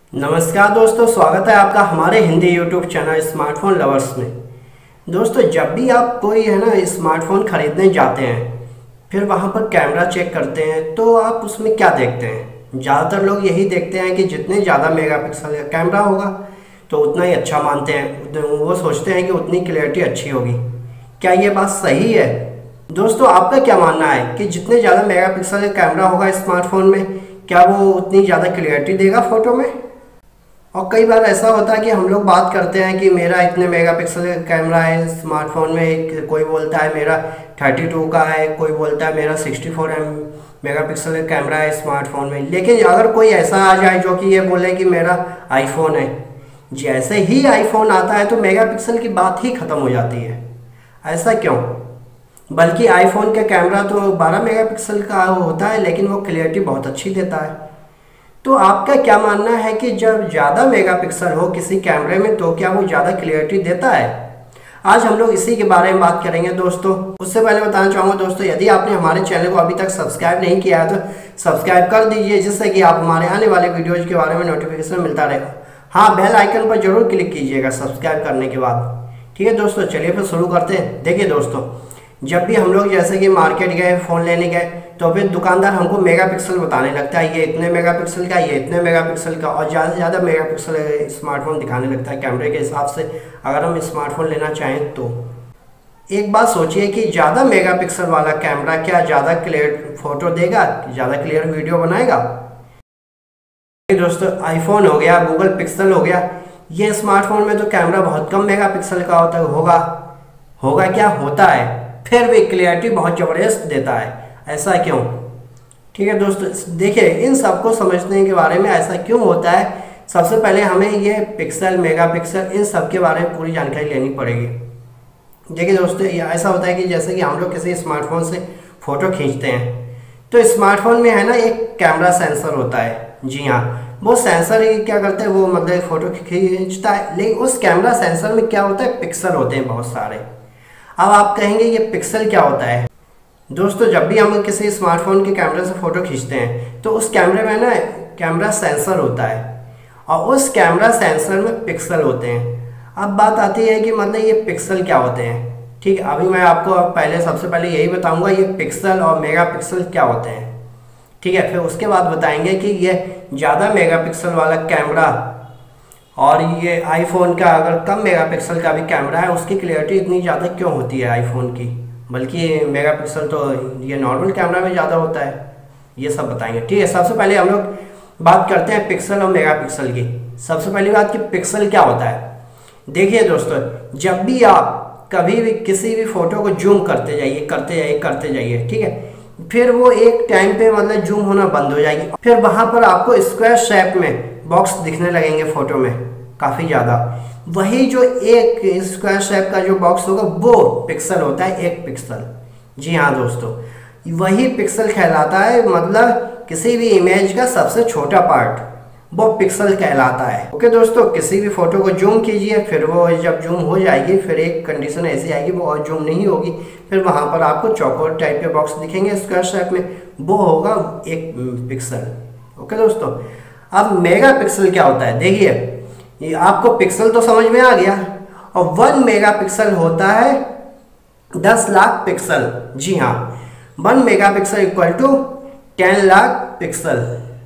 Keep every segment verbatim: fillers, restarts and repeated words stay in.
नमस्कार दोस्तों, स्वागत है आपका हमारे Hindi YouTube channel smartphone lovers में। दोस्तों, जब भी आप कोई है ना स्मार्टफोन खरीदने जाते हैं, फिर वहाँ पर कैमरा चेक करते हैं, तो आप उसमें क्या देखते हैं? ज़्यादातर लोग यही देखते हैं कि जितने ज़्यादा मेगापिक्सल का कैमरा होगा तो उतना ही अच्छा मानते हैं। वो सोचते हैं कि उतनी क्लियरिटी अच्छी होगी। क्या ये बात सही है? दोस्तों, आपका क्या मानना है कि जितने ज़्यादा मेगापिक्सल का कैमरा होगा स्मार्टफोन में, क्या वो उतनी ज़्यादा क्लियरिटी देगा फ़ोटो में? और कई बार ऐसा होता है कि हम लोग बात करते हैं कि मेरा इतने मेगापिक्सल का कैमरा है स्मार्टफोन में, एक कोई बोलता है मेरा बत्तीस का है, कोई बोलता है मेरा चौंसठ एम मेगापिक्सल का कैमरा है स्मार्टफोन में। लेकिन अगर कोई ऐसा आ जाए जो कि ये बोले कि मेरा आईफोन है, जैसे ही आईफोन आता है तो मेगापिक्सल की बात ही ख़त्म हो जाती है। ऐसा क्यों? बल्कि आईफोन का कैमरा तो बारह मेगापिक्सल का होता है, लेकिन वो क्लियरिटी बहुत अच्छी देता है। तो आपका क्या मानना है कि जब ज़्यादा मेगापिक्सल हो किसी कैमरे में तो क्या वो ज़्यादा क्लियरिटी देता है? आज हम लोग इसी के बारे में बात करेंगे दोस्तों। उससे पहले बताना चाहूँगा दोस्तों, यदि आपने हमारे चैनल को अभी तक सब्सक्राइब नहीं किया है तो सब्सक्राइब कर दीजिए, जिससे कि आप हमारे आने वाले वीडियोज़ के बारे में नोटिफिकेशन मिलता रहेगा। हाँ, बेल आइकन पर जरूर क्लिक कीजिएगा सब्सक्राइब करने के बाद। ठीक है दोस्तों, चलिए फिर शुरू करते हैं। देखिए दोस्तों, जब भी हम लोग जैसे कि मार्केट गए, फ़ोन लेने गए, तो फिर दुकानदार हमको मेगापिक्सल बताने लगता है, ये इतने मेगापिक्सल का, ये इतने मेगापिक्सल का, और ज़्यादा से ज़्यादा मेगापिक्सल स्मार्टफोन दिखाने लगता है कैमरे के हिसाब से। अगर हम स्मार्टफोन लेना चाहें तो एक बात सोचिए कि ज़्यादा मेगापिक्सल वाला कैमरा क्या ज़्यादा क्लियर फ़ोटो देगा, ज़्यादा क्लियर वीडियो बनाएगा? दोस्तों, आईफोन हो गया, गूगल पिक्सल हो गया, ये स्मार्टफोन में तो कैमरा बहुत कम मेगापिक्सल का होता होगा होगा क्या होता है, फिर भी क्लियरिटी बहुत ज़बरदस्त देता है। ऐसा क्यों? ठीक है दोस्तों, देखिए इन सबको समझने के बारे में ऐसा क्यों होता है, सबसे पहले हमें ये पिक्सल, मेगापिक्सल, इन सब के बारे में पूरी जानकारी लेनी पड़ेगी। देखिए दोस्तों, ये ऐसा होता है कि जैसे कि हम लोग किसी स्मार्टफोन से फ़ोटो खींचते हैं, तो स्मार्टफोन में है ना एक कैमरा सेंसर होता है। जी हाँ, वो सेंसर ही क्या करते हैं, वो मतलब फ़ोटो खींचता है, लेकिन उस कैमरा सेंसर में क्या होता है, पिक्सल होते हैं बहुत सारे। अब आप कहेंगे ये पिक्सल क्या होता है? दोस्तों, जब भी हम किसी स्मार्टफोन के कैमरे से फ़ोटो खींचते हैं तो उस कैमरे में ना कैमरा सेंसर होता है, और उस कैमरा सेंसर में पिक्सल होते हैं। अब बात आती है कि मतलब ये पिक्सल क्या होते हैं। ठीक है, अभी मैं आपको पहले सबसे पहले यही बताऊंगा ये पिक्सल और मेगापिक्सल क्या होते हैं। ठीक है, फिर उसके बाद बताएंगे कि ये ज़्यादा मेगापिक्सल वाला कैमरा और ये आईफोन का अगर कम मेगापिक्सल का भी कैमरा है, उसकी क्लियरिटी इतनी ज़्यादा क्यों होती है आईफोन की, बल्कि मेगापिक्सल तो ये नॉर्मल कैमरा में ज़्यादा होता है, ये सब बताएंगे। ठीक है, सबसे पहले हम लोग बात करते हैं पिक्सल और मेगापिक्सल की। सबसे पहली बात कि पिक्सल क्या होता है। देखिए दोस्तों, जब भी आप कभी भी किसी भी फ़ोटो को जूम करते जाइए करते जाइए करते जाइए ठीक है, फिर वो एक टाइम पे मतलब जूम होना बंद हो जाएगी, फिर वहाँ पर आपको स्क्वायर शेप में बॉक्स दिखने लगेंगे फ़ोटो में काफ़ी ज़्यादा। वही जो एक स्क्वायर शेप का जो बॉक्स होगा वो पिक्सल होता है, एक पिक्सल। जी हाँ दोस्तों, वही पिक्सल कहलाता है, मतलब किसी भी इमेज का सबसे छोटा पार्ट वो पिक्सल कहलाता है। ओके दोस्तों, किसी भी फोटो को जूम कीजिए, फिर वो जब जूम हो जाएगी फिर एक कंडीशन ऐसी आएगी वो और जूम नहीं होगी, फिर वहाँ पर आपको चौकोर टाइप के बॉक्स दिखेंगे स्क्वायर शेप में, वो होगा एक पिक्सल। ओके दोस्तों, अब मेगा पिक्सल क्या होता है। देखिए, ये आपको पिक्सल तो समझ में आ गया, और वन मेगापिक्सल होता है दस लाख पिक्सल। जी हाँ, one megapixel equal to ten lakh pixel.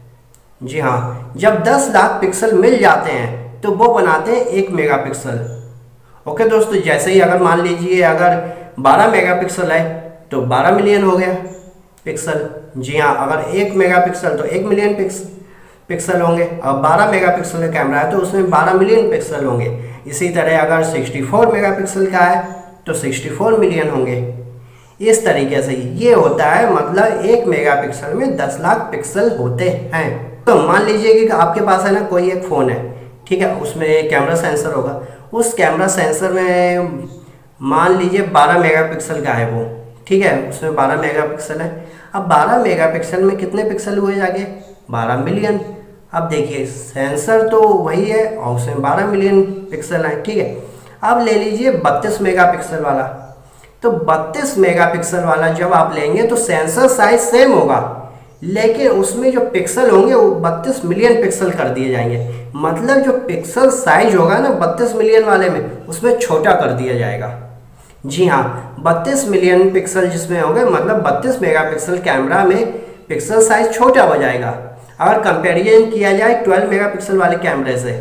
जी हाँ, जब दस लाख पिक्सल मिल जाते हैं तो वो बनाते हैं एक मेगापिक्सल। ओके दोस्तों, जैसे ही अगर मान लीजिए अगर बारह मेगापिक्सल है तो बारह मिलियन हो गया पिक्सल। जी हाँ, अगर एक मेगापिक्सल तो एक मिलियन पिक्सल पिक्सल होंगे, और बारह मेगापिक्सल का कैमरा है तो उसमें बारह मिलियन पिक्सल होंगे। इसी तरह अगर चौंसठ मेगापिक्सल का है तो चौंसठ मिलियन होंगे। इस तरीके से ये होता है, मतलब एक मेगापिक्सल में दस लाख पिक्सल होते हैं। तो मान लीजिए कि आपके पास है ना कोई एक फ़ोन है, ठीक है, उसमें कैमरा सेंसर होगा, उस कैमरा सेंसर में मान लीजिए बारह मेगापिक्सल का है वो, ठीक है, उसमें बारह मेगापिक्सल है। अब बारह मेगापिक्सल में कितने पिक्सल हुए जाके, बारह मिलियन। अब देखिए, सेंसर तो वही है और उसमें बारह मिलियन पिक्सल है। ठीक है, अब ले लीजिए बत्तीस मेगापिक्सल वाला, तो बत्तीस मेगापिक्सल वाला जब आप लेंगे तो सेंसर साइज सेम होगा, लेकिन उसमें जो पिक्सल होंगे वो बत्तीस मिलियन पिक्सल कर दिए जाएंगे। मतलब जो पिक्सल साइज होगा ना बत्तीस मिलियन वाले में, उसमें छोटा कर दिया जाएगा। जी हाँ, बत्तीस मिलियन पिक्सल जिसमें होंगे, मतलब बत्तीस मेगापिक्सल कैमरा में पिक्सल साइज छोटा हो जाएगा अगर कंपैरिजन किया जाए बारह मेगापिक्सल वाले कैमरे से।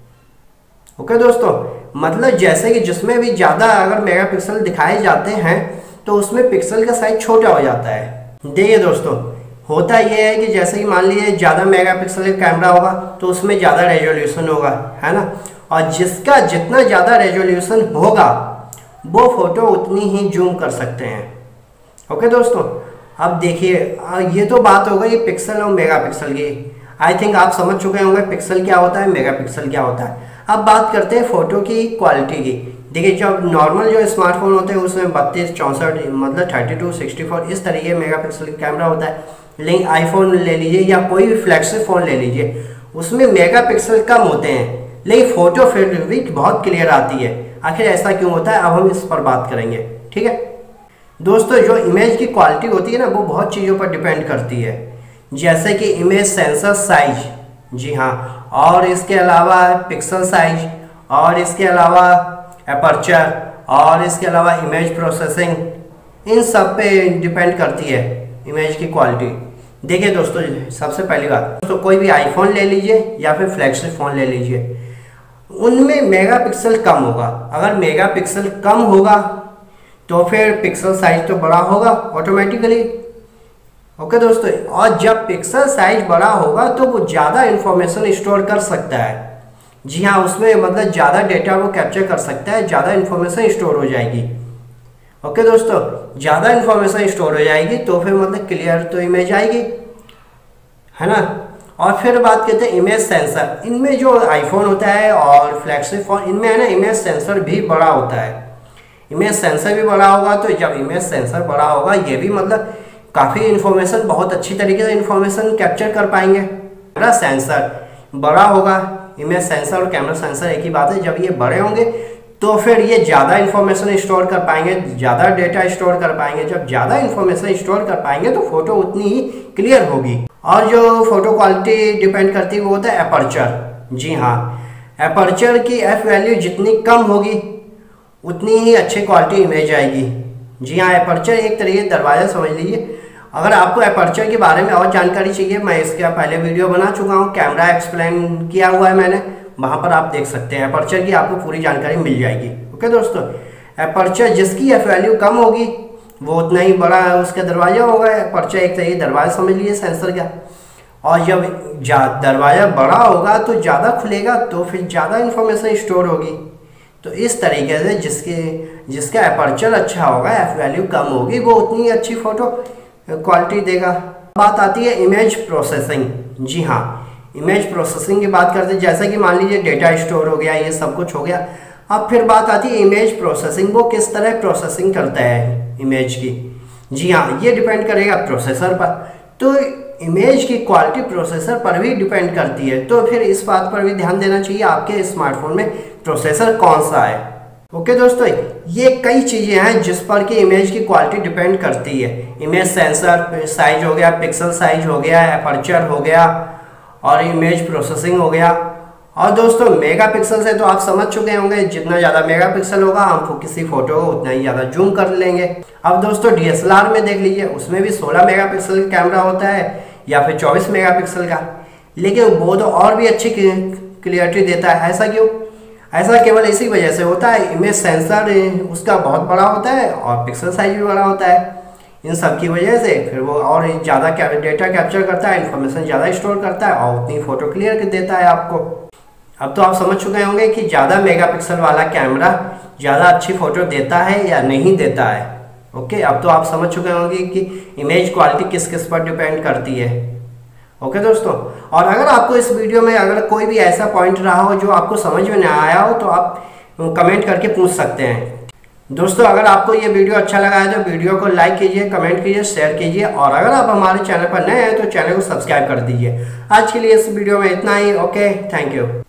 ओके दोस्तों, मतलब जैसे कि जिसमें भी ज़्यादा अगर मेगापिक्सल दिखाए जाते हैं तो उसमें पिक्सल का साइज छोटा हो जाता है। देखिए दोस्तों, होता यह है कि जैसे कि मान लीजिए ज़्यादा मेगापिक्सल का कैमरा होगा तो उसमें ज़्यादा रेजोल्यूशन होगा, है ना, और जिसका जितना ज़्यादा रेजोल्यूशन होगा वो फोटो उतनी ही जूम कर सकते हैं। ओके दोस्तों, अब देखिए ये तो बात हो गई पिक्सल और मेगापिक्सल की। आई थिंक आप समझ चुके होंगे पिक्सल क्या होता है, मेगापिक्सल क्या होता है। अब बात करते हैं फ़ोटो की क्वालिटी की। देखिए जब नॉर्मल जो स्मार्टफोन होते हैं उसमें बत्तीस चौंसठ मतलब थर्टी टू सिक्सटी फोर इस तरीके मेगापिक्सल का कैमरा होता है। लेकिन आईफोन ले लीजिए या कोई भी फ्लैगशिप फ़ोन ले लीजिए, उसमें मेगापिक्सल कम होते हैं लेकिन फ़ोटो फिर भी बहुत क्लियर आती है। आखिर ऐसा क्यों होता है, अब हम इस पर बात करेंगे। ठीक है दोस्तों, जो इमेज की क्वालिटी होती है ना वो बहुत चीज़ों पर डिपेंड करती है, जैसे कि इमेज सेंसर साइज, जी हाँ, और इसके अलावा पिक्सल साइज, और इसके अलावा एपर्चर, और इसके अलावा इमेज प्रोसेसिंग, इन सब पे डिपेंड करती है इमेज की क्वालिटी। देखिए दोस्तों, सबसे पहली बात दोस्तों, कोई भी आईफोन ले लीजिए या फिर फ्लैगशिप फ़ोन ले लीजिए, उनमें मेगापिक्सल कम होगा। अगर मेगापिक्सल कम होगा तो फिर पिक्सल साइज तो बड़ा होगा ऑटोमेटिकली। ओके दोस्तों, और जब पिक्सल साइज बड़ा होगा तो वो ज़्यादा इंफॉर्मेशन स्टोर कर सकता है। जी हाँ, उसमें मतलब ज़्यादा डेटा वो कैप्चर कर सकता है, ज़्यादा इंफॉर्मेशन स्टोर हो जाएगी। ओके दोस्तों, ज़्यादा इंफॉर्मेशन स्टोर हो जाएगी तो फिर मतलब क्लियर तो इमेज आएगी, है ना। और फिर बात करते हैं इमेज सेंसर। इनमें जो आईफोन होता है और फ्लैगशिप फोन, इनमें है ना इमेज सेंसर भी बड़ा होता है। इमेज सेंसर भी बड़ा होगा तो जब इमेज सेंसर बड़ा होगा ये भी मतलब काफ़ी इन्फॉर्मेशन, बहुत अच्छी तरीके से इन्फॉर्मेशन कैप्चर कर पाएंगे। कैमरा सेंसर बड़ा होगा, इमेज सेंसर और कैमरा सेंसर एक ही बात है। जब ये बड़े होंगे तो फिर ये ज़्यादा इन्फॉर्मेशन स्टोर कर पाएंगे, ज़्यादा डेटा स्टोर कर पाएंगे। जब ज़्यादा इन्फॉर्मेशन स्टोर कर पाएंगे तो फोटो उतनी ही क्लियर होगी। और जो फोटो क्वालिटी डिपेंड करती है वो होता है एपर्चर। जी हाँ, एपर्चर की एफ वैल्यू जितनी कम होगी उतनी ही अच्छी क्वालिटी इमेज आएगी। जी हाँ, एपर्चर एक तरीके दरवाज़ा समझ लीजिए। अगर आपको एपर्चर के बारे में और जानकारी चाहिए, मैं इसका पहले वीडियो बना चुका हूँ, कैमरा एक्सप्लेन किया हुआ है मैंने, वहाँ पर आप देख सकते हैं। एपर्चर की आपको पूरी जानकारी मिल जाएगी। ओके दोस्तों, एपर्चर जिसकी एफ वैल्यू कम होगी वो उतना ही बड़ा उसका दरवाज़ा होगा। एपर्चर एक तरीके दरवाज़ा समझ लीजिए सेंसर का। और जब दरवाज़ा बड़ा होगा तो ज़्यादा खुलेगा तो फिर ज़्यादा इन्फॉर्मेशन स्टोर होगी। तो इस तरीके से जिसके जिसका एपर्चर अच्छा होगा, एफ वैल्यू कम होगी, वो उतनी अच्छी फ़ोटो क्वालिटी देगा। बात आती है इमेज प्रोसेसिंग। जी हाँ, इमेज प्रोसेसिंग की बात करते हैं, जैसे कि मान लीजिए डेटा स्टोर हो गया, ये सब कुछ हो गया। अब फिर बात आती है इमेज प्रोसेसिंग, वो किस तरह प्रोसेसिंग करता है इमेज की। जी हाँ, ये डिपेंड करेगा प्रोसेसर पर। तो इमेज की क्वालिटी प्रोसेसर पर भी डिपेंड करती है। तो फिर इस बात पर भी ध्यान देना चाहिए आपके स्मार्टफोन में प्रोसेसर कौन सा है। ओके दोस्तों, ये कई चीज़ें हैं जिस पर कि इमेज की क्वालिटी डिपेंड करती है। इमेज सेंसर साइज हो गया, पिक्सल साइज हो गया, एपर्चर हो गया, और इमेज प्रोसेसिंग हो गया। और दोस्तों मेगापिक्सल से तो आप समझ चुके होंगे, जितना ज़्यादा मेगापिक्सल होगा हम किसी फोटो को उतना ही ज़्यादा जूम कर लेंगे। अब दोस्तों डी एस एल आर में देख लीजिए, उसमें भी सोलह मेगापिक्सल का कैमरा होता है या फिर चौबीस मेगापिक्सल का, लेकिन वो तो और भी अच्छी क्लियरिटी देता है। ऐसा क्यों? ऐसा केवल इसी वजह से होता है, इमेज सेंसर उसका बहुत बड़ा होता है और पिक्सल साइज भी बड़ा होता है। इन सब की वजह से फिर वो और ज़्यादा डेटा कैप्चर करता है, इन्फॉर्मेशन ज़्यादा स्टोर करता है और उतनी फ़ोटो क्लियर कर देता है आपको। अब तो आप समझ चुके होंगे कि ज़्यादा मेगापिक्सल वाला कैमरा ज़्यादा अच्छी फ़ोटो देता है या नहीं देता है। ओके, अब तो आप समझ चुके होंगे कि इमेज क्वालिटी किस किस पर डिपेंड करती है। ओके दोस्तों, और अगर आपको इस वीडियो में अगर कोई भी ऐसा पॉइंट रहा हो जो आपको समझ में ना आया हो तो आप कमेंट करके पूछ सकते हैं। दोस्तों अगर आपको ये वीडियो अच्छा लगा है तो वीडियो को लाइक कीजिए, कमेंट कीजिए, शेयर कीजिए, और अगर आप हमारे चैनल पर नए हैं तो चैनल को सब्सक्राइब कर दीजिए। आज के लिए इस वीडियो में इतना ही। Okay, thank you.